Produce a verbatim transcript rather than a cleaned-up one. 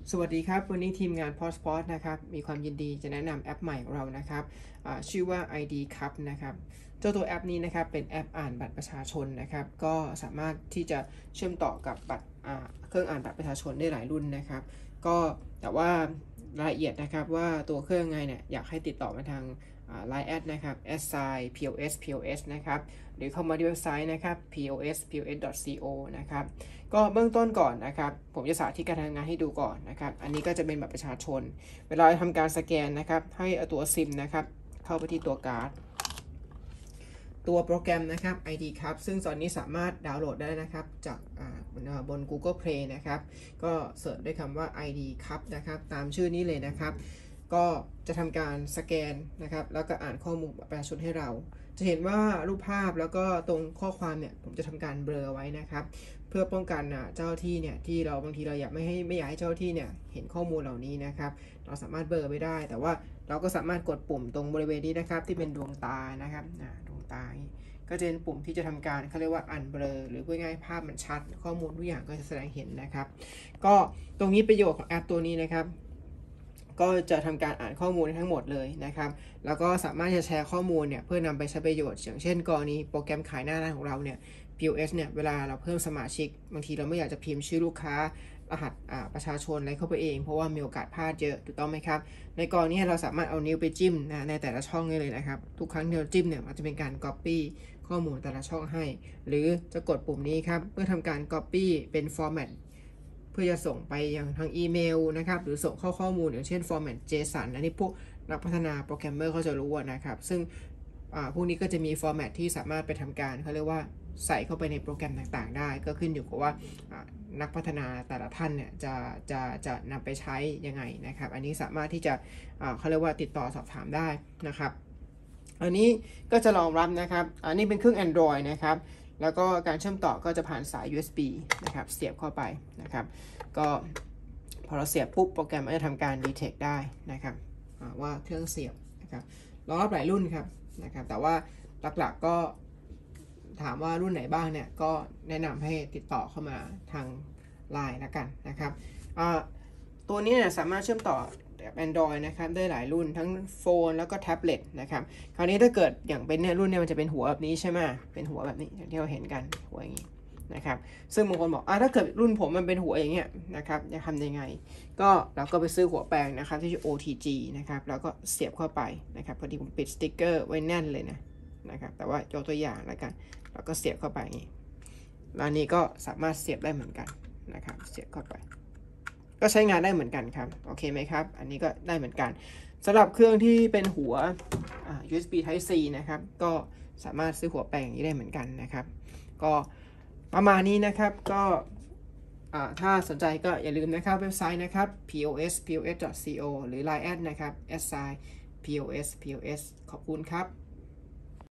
สวัสดีครับวันนี้ทีมงาน พอส พอส นะครับมีความยินดีจะแนะนำแอปใหม่ของเรานะครับชื่อว่า ไอ ดี ครับนะครับเจ้าตัวแอปนี้นะครับเป็นแอปอ่านบัตรประชาชนนะครับก็สามารถที่จะเชื่อมต่อกับบัตรเครื่องอ่านบัตรประชาชนได้หลายรุ่นนะครับก็แต่ว่ารายละเอียดนะครับว่าตัวเครื่องไงเนี่ยอยากให้ติดต่อมาทาง ไลน์ แอดนะครับ แอท ไซน์ พี โอ เอส พี โอ เอส นะครับหรือเข้ามาที่เว็บไซต์นะครับ พี โอ เอส พี โอ เอส ดอท ซี โอ นะครับก็เบื้องต้นก่อนนะครับผมจะสาธิตการทำงานให้ดูก่อนนะครับอันนี้ก็จะเป็นบัตรประชาชนเวลาทำการสแกนนะครับให้เอาตัวซิมนะครับเข้าไปที่ตัวการ์ดตัวโปรแกรมนะครับ ไอ ดี ครับซึ่งตอนนี้สามารถดาวน์โหลดได้นะครับจากบน Google Play นะครับก็เสิร์ชด้วยคำว่า ไอ ดี ครับนะครับตามชื่อนี้เลยนะครับก็จะทำการสแกนนะครับแล้วก็อ่านข้อมูลประชาชนให้เราจะเห็นว่ารูปภาพแล้วก็ตรงข้อความเนี่ยผมจะทำการเบลอไว้นะครับเพื่อป้องกันเจ้าที่เนี่ยที่เราบางทีเราอยากไม่ให้ไม่อยากให้เจ้าที่เนี่ยเห็นข้อมูลเหล่านี้นะครับเราสามารถเบลอไม่ได้แต่ว่าเราก็สามารถกดปุ่มตรงบริเวณนี้นะครับที่เป็นดวงตานะครับดวงตาก็จะเป็นปุ่มที่จะทำการเขาเรียกว่าอันเบลอหรือพูดง่ายๆภาพมันชัดข้อมูลทุกอย่างก็จะแสดงเห็นนะครับก็ตรงนี้ประโยชน์ของแอปตัวนี้นะครับก็จะทำการอ่านข้อมูลทั้งหมดเลยนะครับแล้วก็สามารถจะแชร์ข้อมูลเนี่ยเพื่อนำไปใช้ประโยชน์อย่างเช่นกรณีโปรแกรมขายหน้าร้านของเราเนี่ย พี โอ เอส เนี่ยเวลาเราเพิ่มสมาชิกบางทีเราไม่อยากจะพิมพ์ชื่อลูกค้ารหัสประชาชนอะไรเข้าไปเองเพราะว่ามีโอกาสพลาดเยอะถูกต้องไหมครับในกรณีเราสามารถเอานิ้วไปจิ้มนะในแต่ละช่องได้เลยนะครับทุกครั้งที่เราจิ้มเนี่ยมันจะเป็นการ Copy ข้อมูลแต่ละช่องให้หรือจะกดปุ่มนี้ครับเพื่อทำการ Copy เป็น Format เพื่อจะส่งไปยังทางอีเมลนะครับหรือส่งเข้าข้อมูลอย่างเช่น Format เจสัน อันนี้พวกนักพัฒนาโปรแกรมเมอร์เขาจะรู้นะครับซึ่งพวกนี้ก็จะมี Format ที่สามารถไปทำการเขาเรียกว่าใส่เข้าไปในโปรแกรมต่างๆได้ก็ขึ้นอยู่กับว่านักพัฒนาแต่ละท่านเนี่ยจะจะจะนำไปใช้ยังไงนะครับอันนี้สามารถที่จะเขาเรียกว่าติดต่อสอบถามได้นะครับอันนี้ก็จะรองรับนะครับอันนี้เป็นเครื่อง Android นะครับแล้วก็การเชื่อมต่อก็จะผ่านสาย ยู เอส บี นะครับเสียบเข้าไปนะครับก็พอเราเสียบปุ๊บโปรแกรมก็จะทำการ detect ได้นะครับว่าเครื่องเสียบนะครับรองรับหลายรุ่นครับนะครับแต่ว่าหลักๆก็ถามว่ารุ่นไหนบ้างเนี่ยก็แนะนำให้ติดต่อเข้ามาทาง ไลน์ ละกันนะครับตัวนี้เนี่ยสามารถเชื่อมต่อแบบ Android นะครับได้หลายรุ่นทั้งโฟนแล้วก็แท็บเล็ตนะครับคราวนี้ถ้าเกิดอย่างเป็นเนี่ยรุ่นเนี่ยมันจะเป็นหัวแบบนี้ใช่ไหมเป็นหัวแบบนี้อย่างที่เราเห็นกันหัวอย่างนี้นะครับซึ่งบางคนบอกอ่ะถ้าเกิดรุ่นผมมันเป็นหัวอย่างเงี้ยนะครับจะทำยังไงก็เราก็ไปซื้อหัวแปลงนะครับที่ชื่อ โอ ที จี นะครับแล้วก็เสียบเข้าไปนะครับพอดีผมปิดสติ๊กเกอร์ไว้แน่นเลยนะนะครับแต่ว่ายกตัวอย่างแล้วกันแล้วก็เสียบเข้าไปอย่างนี้แล้วนี้ก็สามารถเสียบได้เหมือนกันนะครับเสียบเข้าไปก็ใช้งานได้เหมือนกันครับโอเคไหมครับอันนี้ก็ได้เหมือนกันสำหรับเครื่องที่เป็นหัว ยู เอส บี Type C นะครับก็สามารถซื้อหัวแปลงอย่างนี้ได้เหมือนกันนะครับก็ประมาณนี้นะครับก็ถ้าสนใจก็อย่าลืมนะครับเว็บไซต์นะครับ พี โอ เอส พี โอ เอส ดอท ซี โอ หรือ ไลน์ แอดนะครับ แอท ไซน์ พี โอ เอส พี โอ เอส ขอบคุณครับ